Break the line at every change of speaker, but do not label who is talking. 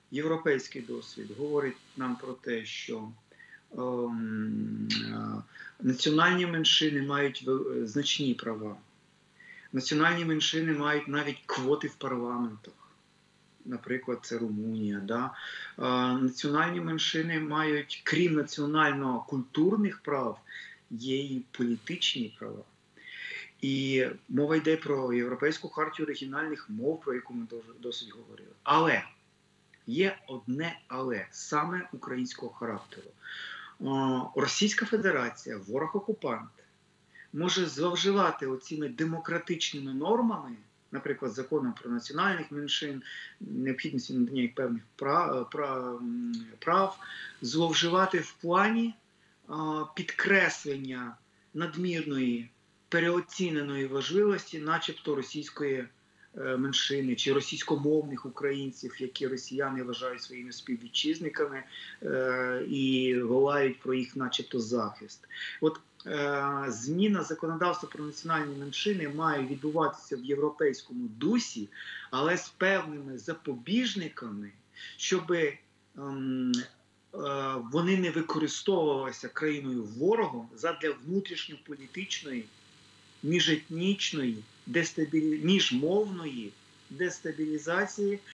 європейський досвід говорить нам про те, що національні меншини мають значні права. Національні меншини мають навіть квоти в парламентах. Наприклад, це Румунія. Да? Національні меншини мають, крім національно-культурних прав, є і політичні права. І мова йде про Європейську хартію оригінальних мов, про яку ми досить говорили. Але є одне але, саме українського характеру. Російська Федерація, ворог-окупант, може зловживати оціми демократичними нормами, наприклад, законом про національних меншин, необхідності надання їх певних прав, зловживати в плані підкреслення надмірної, переоціненої важливості начебто російської меншини чи російськомовних українців, які росіяни вважають своїми співвітчизниками і волають про їх начебто захист. От зміна законодавства про національні меншини має відбуватися в європейському дусі, але з певними запобіжниками, щоб вони не використовувалися країною-ворогом задля внутрішньополітичної, міжетнічної, міжмовної дестабілізації